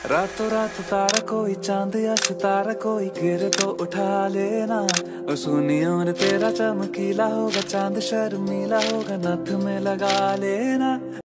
रातों रात तारा कोई चांद या सितारा कोई गिरे तो उठा लेना। और सुनी उम्र तेरा चमकीला होगा, चांद शर्मीला होगा, नथ में लगा लेना।